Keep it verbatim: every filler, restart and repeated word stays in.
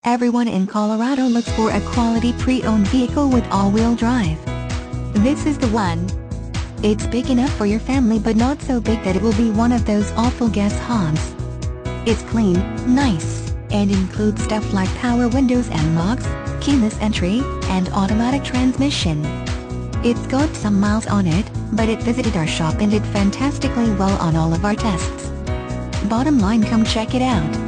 Everyone in Colorado looks for a quality pre-owned vehicle with all-wheel drive. This is the one. It's big enough for your family but not so big that it will be one of those awful gas hogs. It's clean, nice, and includes stuff like power windows and locks, keyless entry, and automatic transmission. It's got some miles on it, but it visited our shop and did fantastically well on all of our tests. Bottom line, come check it out.